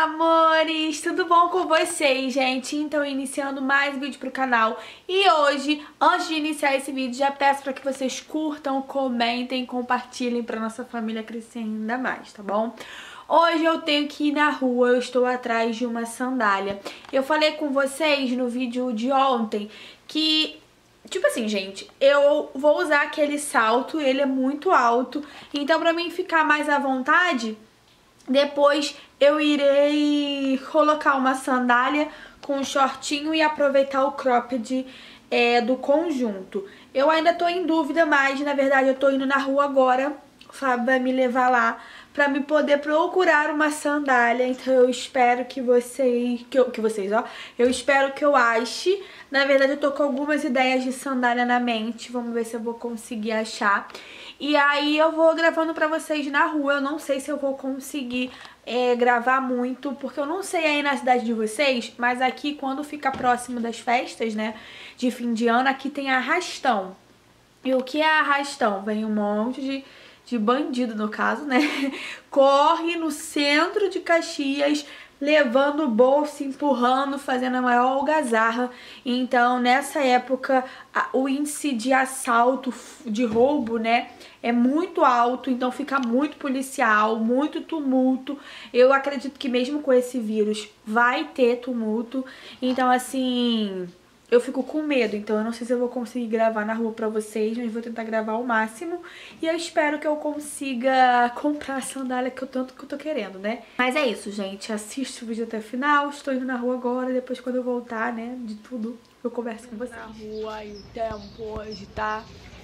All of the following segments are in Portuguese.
amores! Tudo bom com vocês, gente? Então, iniciando mais um vídeo pro canal. E hoje, antes de iniciar esse vídeo, já peço para que vocês curtam, comentem, compartilhem para nossa família crescer ainda mais, tá bom? Hoje eu tenho que ir na rua, eu estou atrás de uma sandália. Eu falei com vocês no vídeo de ontem que... Tipo assim, gente, eu vou usar aquele salto, ele é muito alto, então pra mim ficar mais à vontade, depois eu irei colocar uma sandália com um shortinho e aproveitar o cropped do conjunto. Eu ainda tô em dúvida, mas na verdade eu tô indo na rua agora, o Fábio vai me levar lá pra me poder procurar uma sandália, então eu espero que vocês, eu espero que eu ache. Na verdade eu tô com algumas ideias de sandália na mente, vamos ver se eu vou conseguir achar. E aí eu vou gravando pra vocês na rua, eu não sei se eu vou conseguir gravar muito, porque eu não sei aí na cidade de vocês, mas aqui quando fica próximo das festas, né, de fim de ano, aqui tem arrastão. E o que é arrastão? Vem um monte de bandido, no caso, né? Corre no centro de Caxias, levando o bolso, empurrando, fazendo a maior algazarra. Então, nessa época, o índice de assalto, de roubo, né, é muito alto. Então, fica muito policial, muito tumulto. Eu acredito que mesmo com esse vírus, vai ter tumulto. Então, assim... eu fico com medo, então eu não sei se eu vou conseguir gravar na rua pra vocês, mas vou tentar gravar ao máximo. E eu espero que eu consiga comprar a sandália que eu tanto que eu tô querendo, né? Mas é isso, gente. Assiste o vídeo até o final. Estou indo na rua agora, depois quando eu voltar, né, de tudo, eu converso com vocês. Na rua e o tempo hoje tá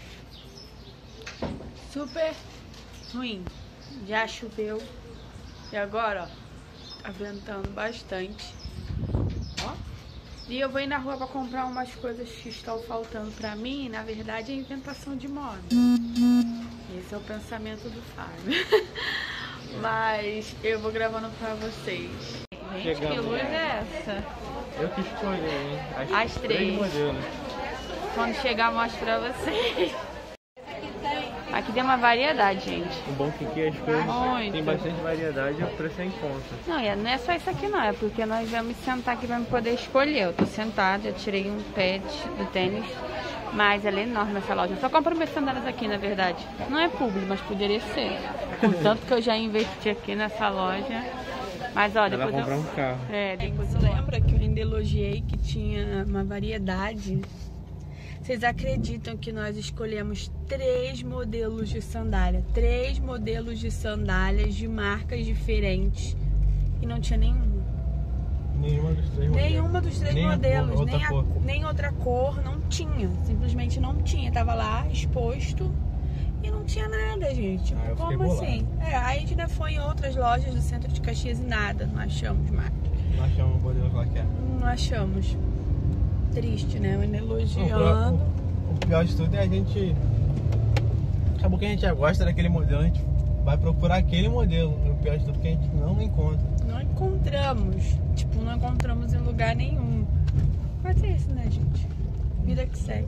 super ruim. Já choveu. E agora, ó, tá ventando bastante. Ó. E eu vou ir na rua pra comprar umas coisas que estão faltando pra mim. Na verdade, é inventação de moda. Esse é o pensamento do Fábio. Mas eu vou gravando pra vocês. Gente, que luz é essa? Eu que escolhi, hein? As três. Quando chegar, eu mostro pra vocês. Aqui tem uma variedade, gente. O bom que aqui as coisas tem bastante variedade e o preço é em conta. Não, e não é só isso aqui não, é porque nós vamos sentar aqui pra me poder escolher. Eu tô sentada, já tirei um pad do tênis, mas ela é enorme essa loja. Eu só compro minhas sandálias aqui, na verdade. Não é público, mas poderia ser. Contanto que eu já investi aqui nessa loja. Mas ó, depois comprar um carro. Depois você lembra que eu ainda elogiei que tinha uma variedade? Vocês acreditam que nós escolhemos 3 modelos de sandália? 3 modelos de sandálias de marcas diferentes. E não tinha nenhuma. Nenhuma dos 3 modelos. Nenhuma dos 3 modelos. Cor, nem outra cor, não tinha. Simplesmente não tinha. Tava lá exposto e não tinha nada, gente. Como assim? Aí a gente ainda foi em outras lojas do centro de Caxias e nada. Não achamos mais. Não achamos modelos lá que é. Não achamos. Triste, né? Eu elogiando. O pior de tudo é a gente... acabou que a gente já gosta daquele modelo, a gente vai procurar aquele modelo. O pior de tudo é que a gente não encontra. Não encontramos. Tipo, não encontramos em lugar nenhum. Mas é isso, né, gente? Vida que segue.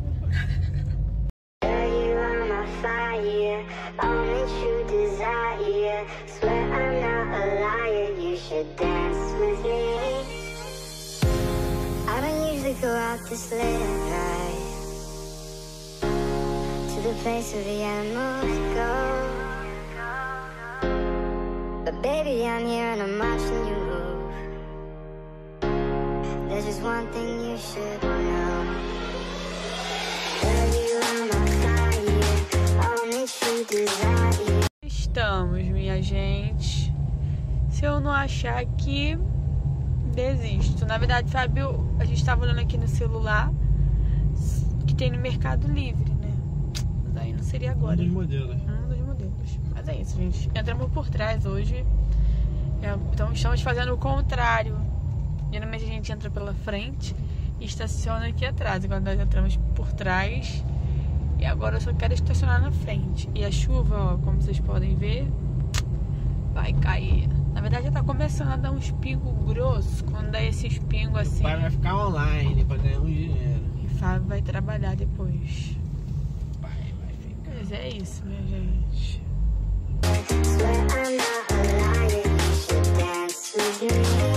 Go out this late at night to the place where the animals go. But baby, I'm here and I'm watching you move. There's just one thing you should know. Girl, you are my fire, only true desire. Estamos, minha gente. Se eu não achar aqui, desisto. Na verdade, Fábio, a gente tava olhando aqui no celular que tem no Mercado Livre, né? Mas aí não seria agora. Um dos modelos. Um dos modelos. Mas é isso, gente. Entramos por trás hoje. Então estamos fazendo o contrário. Geralmente a gente entra pela frente e estaciona aqui atrás. Agora nós entramos por trás. E agora eu só quero estacionar na frente. E a chuva, ó, como vocês podem ver, vai cair. Na verdade já tá começando a dar uns pingos grossos. Quando dá esses pingos assim, o pai vai ficar online pra ganhar um dinheiro. E Fábio vai trabalhar depois. O pai vai ficar. Mas é isso, minha gente. Swear I'm not a liar, you should dance with me.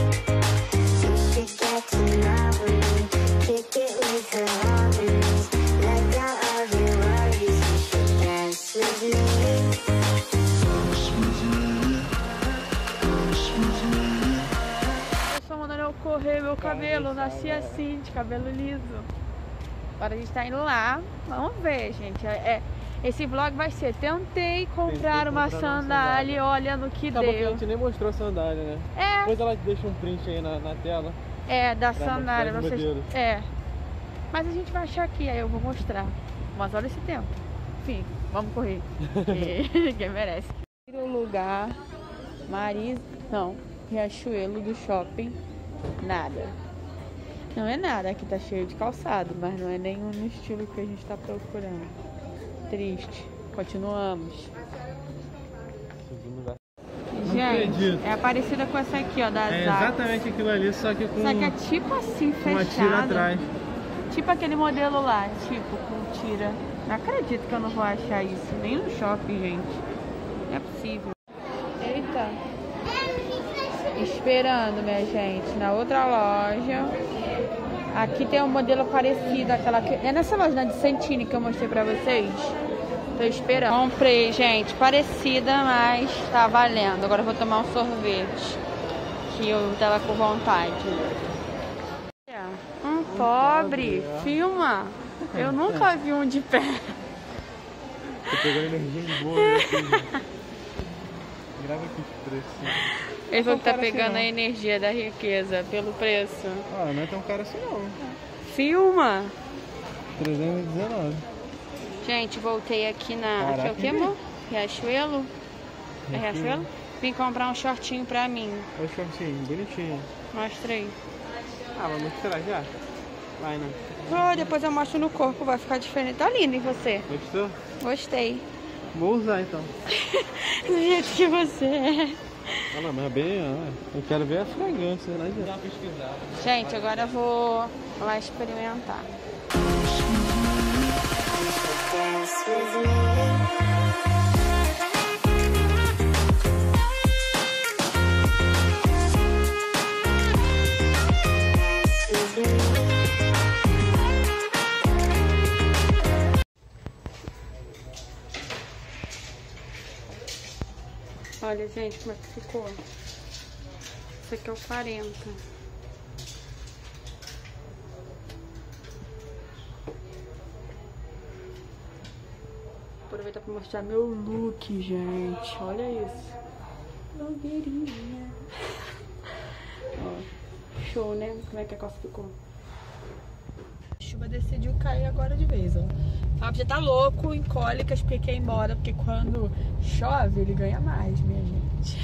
meu cabelo, eu nasci assim, de cabelo liso. Agora a gente tá indo lá. Vamos ver, gente. Esse vlog vai ser, tentei comprar uma sandália, olha no que Acabou que a deu. gente nem mostrou a sandália, né? É. Depois ela deixa um print aí na tela. É, da Pra sandália. mostrar os modelos. É. Mas a gente vai achar aqui, aí eu vou mostrar. Mas olha esse tempo. Enfim, vamos correr. Quem merece. O lugar, Riachuelo do shopping, nada. Não é nada, aqui tá cheio de calçado, mas não é nenhum no estilo que a gente tá procurando. Triste. Continuamos. Gente, é parecida com essa aqui, ó, da É Zax. exatamente aquilo ali, só que com Só que é tipo assim, uma fechado. tira atrás. Tipo aquele modelo lá, tipo, com tira. Não acredito que eu não vou achar isso. Nem no shopping, gente. Não é possível. Eita. Esperando, minha gente, na outra loja. Aqui tem um modelo parecido, aquela que... É nessa loja, né, de Santini, que eu mostrei pra vocês. Tô esperando. Comprei, gente, parecida, mas tá valendo. Agora eu vou tomar um sorvete, que eu tava com vontade. Um pobre, filma. Eu nunca vi um de pé. Tô pegando energia boa, né? Grava aqui os preços. Ele falou que tá Assim, pegando não. a energia da riqueza pelo preço. Ah, não é tão caro assim não. Filma. 319. Gente, voltei aqui na... Caraca, Aqui é o que, amor? Riachuelo? É Riachuelo? Vim comprar um shortinho pra mim. Olha o shortinho, bonitinho. Mostra aí. Ah, vai mostrar já? Vai, né? Oh, depois eu mostro no corpo, vai ficar diferente. Tá lindo em você. Gostou? Gostei. Vou usar então. Do jeito que você é. Ah, não, mas é bem... eu quero ver a fragrância, né? Dá uma pesquisada. Gente, agora eu vou lá experimentar. Dance with me. Olha, gente, como é que ficou. Esse aqui é o 40. Aproveitar pra mostrar meu look, gente. Olha isso. Blogueirinha. Ó, show, né? Como é que a calça ficou? A chuva decidiu cair agora de vez, ó. O Fábio já tá louco em cólicas porque quer ir embora, porque quando chove ele ganha mais, minha gente.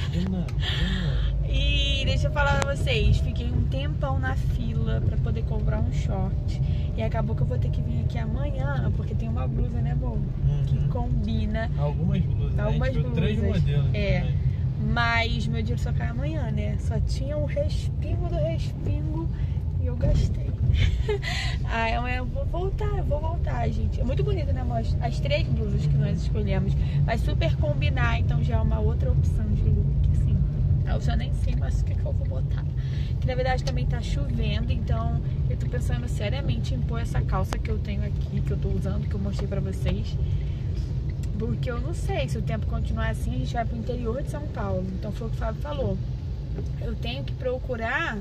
E deixa eu falar pra vocês, fiquei um tempão na fila pra poder comprar um short. E acabou que eu vou ter que vir aqui amanhã, porque tem uma blusa, né, amor? Que combina. Algumas blusas, Algumas né? A gente viu 3 blusas. modelos. É. Também. Mas meu dinheiro só cai amanhã, né? Só tinha um respingo do respingo e eu gastei. Aí amanhã eu vou voltar, gente. É muito bonito, né, amor? As 3 blusas que nós escolhemos vai super combinar, então já é uma outra opção de look, assim. Eu já nem sei mais o que eu vou botar. Que na verdade também tá chovendo, então eu tô pensando seriamente em pôr essa calça que eu tenho aqui, que eu tô usando, que eu mostrei pra vocês. Porque eu não sei, se o tempo continuar assim, a gente vai pro interior de São Paulo. Então foi o que o Fábio falou. Eu tenho que procurar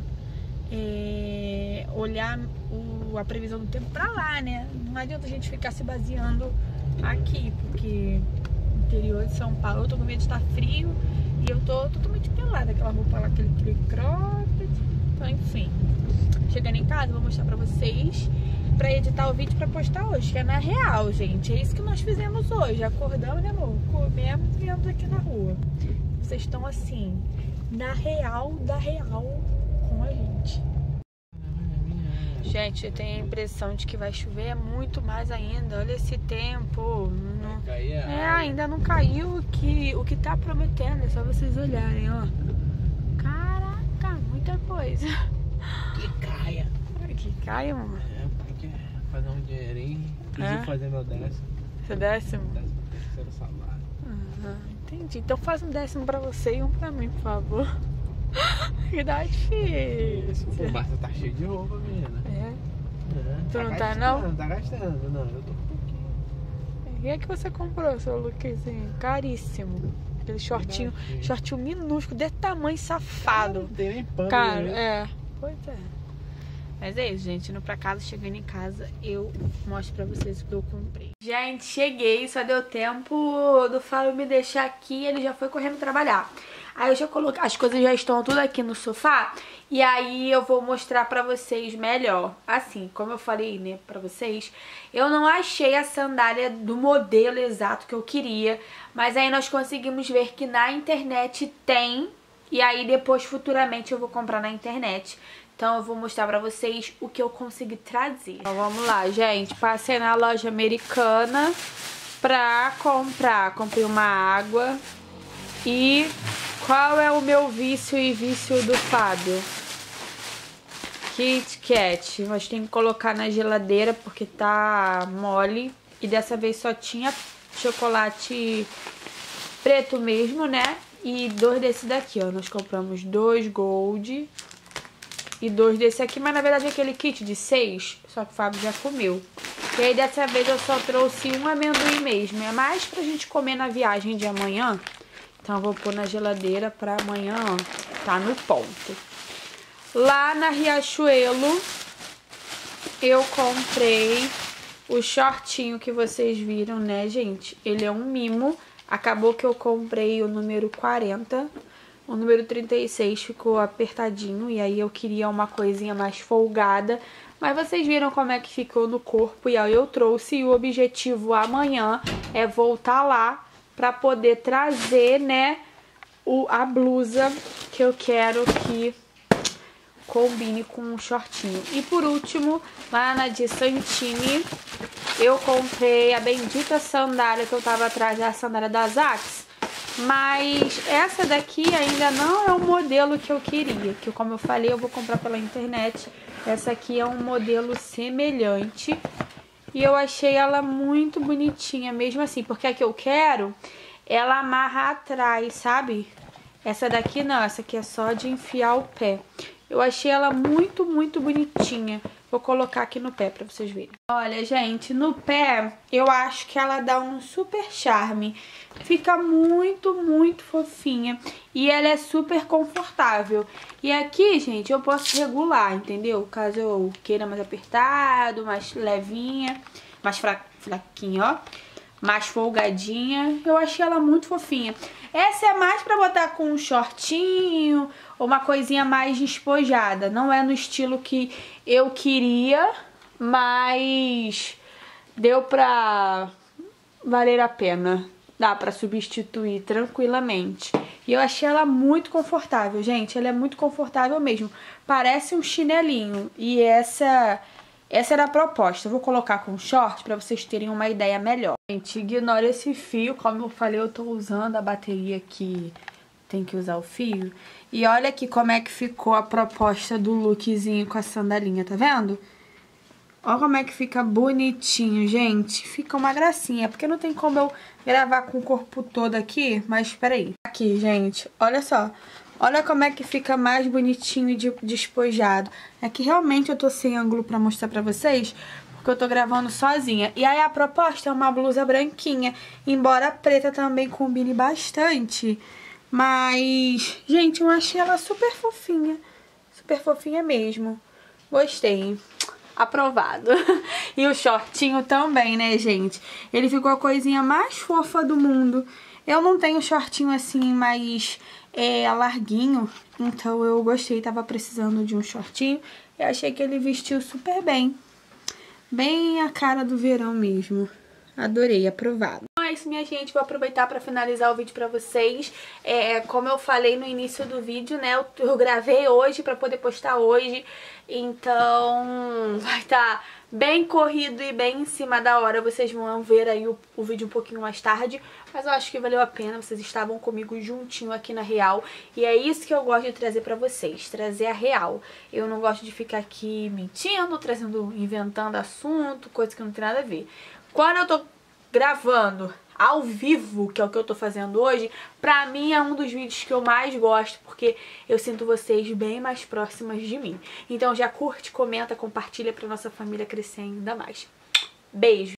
olhar a previsão do tempo pra lá, né? Não adianta a gente ficar se baseando aqui, porque no interior de São Paulo eu tô com medo de estar frio e eu tô totalmente pelada, aquela roupa lá, aquele cropped. Então, enfim. Chegando em casa, eu vou mostrar pra vocês pra editar o vídeo pra postar hoje, que é na real, gente. É isso que nós fizemos hoje. Acordamos, né, amor? Comemos e viemos aqui na rua. Vocês estão assim, na real, da real com a gente. Gente, eu tenho a impressão de que vai chover muito mais ainda. Olha esse tempo. Ainda não caiu o que tá prometendo. É só vocês olharem, ó. Caraca, muita coisa. Que caia. Que caia, mamãe. Porque fazer um dinheirinho. Preciso fazer meu 10º. Seu 10º? 13º salário. Entendi. Então faz um 10º pra você e um pra mim, por favor. Que dá difícil. Pô, mas você tá cheio de roupa, menina. Tu não tá, gastando, não? Tá gastando, não. Eu tô com pouquinho. O que é que você comprou, seu lookzinho? Caríssimo. Aquele shortinho minúsculo, desse tamanho, safado. Não tem nem pano. Cara, né? Pois é. Mas é isso, gente. Indo pra casa, chegando em casa, eu mostro pra vocês o que eu comprei. Gente, cheguei. Só deu tempo do Fábio me deixar aqui. Ele já foi correndo trabalhar. Aí eu já coloquei... As coisas já estão tudo aqui no sofá. E aí eu vou mostrar pra vocês melhor. Assim, como eu falei, né, pra vocês, eu não achei a sandália do modelo exato que eu queria. Mas aí nós conseguimos ver que na internet tem. E aí depois, futuramente, eu vou comprar na internet. Então eu vou mostrar pra vocês o que eu consegui trazer. Então vamos lá, gente. Passei na loja Americana pra comprar. Comprei uma água. E qual é o meu vício e vício do Fábio? Kit Kat. Mas tem que colocar na geladeira porque tá mole. E dessa vez só tinha chocolate preto mesmo, né? E 2 desse daqui, ó. Nós compramos 2 Gold e 2 desse aqui, mas na verdade é aquele kit de 6, só que o Fábio já comeu. E aí dessa vez eu só trouxe um amendoim mesmo, é mais pra gente comer na viagem de amanhã. Então eu vou pôr na geladeira pra amanhã, ó, tá no ponto. Lá na Riachuelo eu comprei o shortinho que vocês viram, né, gente? Ele é um mimo, acabou que eu comprei o número 40. O número 36 ficou apertadinho e aí eu queria uma coisinha mais folgada. Mas vocês viram como é que ficou no corpo e aí eu trouxe. E o objetivo amanhã é voltar lá pra poder trazer, né, a blusa que eu quero que combine com um shortinho. E por último, lá na de Santini, eu comprei a bendita sandália que eu tava atrás, a sandália da Zax. Mas essa daqui ainda não é o modelo que eu queria, que como eu falei, eu vou comprar pela internet. Essa aqui é um modelo semelhante e eu achei ela muito bonitinha mesmo assim, porque a que eu quero, ela amarra atrás, sabe? Essa daqui não, essa aqui é só de enfiar o pé. Eu achei ela muito, muito bonitinha. Vou colocar aqui no pé pra vocês verem. Olha, gente, no pé eu acho que ela dá um super charme. Fica muito, muito fofinha. E ela é super confortável. E aqui, gente, eu posso regular, entendeu? Caso eu queira mais apertado, mais levinha, mais fraquinha, ó. Mais folgadinha. Eu achei ela muito fofinha. Essa é mais pra botar com um shortinho ou uma coisinha mais despojada. Não é no estilo que eu queria, mas deu pra valer a pena. Dá pra substituir tranquilamente. E eu achei ela muito confortável, gente. Ela é muito confortável mesmo. Parece um chinelinho. E essa era a proposta. Eu vou colocar com short pra vocês terem uma ideia melhor. Gente, ignora esse fio. Como eu falei, eu tô usando a bateria que tem que usar o fio. E olha aqui como é que ficou a proposta do lookzinho com a sandalinha, tá vendo? Olha como é que fica bonitinho, gente. Fica uma gracinha, porque não tem como eu gravar com o corpo todo aqui. Mas espera aí. Aqui, gente, olha só. Olha como é que fica mais bonitinho e despojado. É que realmente eu tô sem ângulo pra mostrar pra vocês, porque eu tô gravando sozinha. E aí a proposta é uma blusa branquinha, embora a preta também combine bastante. Mas, gente, eu achei ela super fofinha mesmo. Gostei. Aprovado. E o shortinho também, né, gente? Ele ficou a coisinha mais fofa do mundo. Eu não tenho shortinho assim mais larguinho, então eu gostei, tava precisando de um shortinho. Eu achei que ele vestiu super bem. Bem a cara do verão mesmo. Adorei, aprovado. Então é isso, minha gente. Vou aproveitar pra finalizar o vídeo pra vocês. Como eu falei no início do vídeo, né? Eu gravei hoje pra poder postar hoje. Então vai estar bem corrido e bem em cima da hora. Vocês vão ver aí o vídeo um pouquinho mais tarde. Mas eu acho que valeu a pena. Vocês estavam comigo juntinho aqui na real. E é isso que eu gosto de trazer pra vocês. Trazer a real. Eu não gosto de ficar aqui mentindo, inventando assunto, coisa que não tem nada a ver. Quando eu tô gravando ao vivo, que é o que eu tô fazendo hoje, pra mim é um dos vídeos que eu mais gosto, porque eu sinto vocês bem mais próximas de mim. Então já curte, comenta, compartilha pra nossa família crescer ainda mais. Beijo!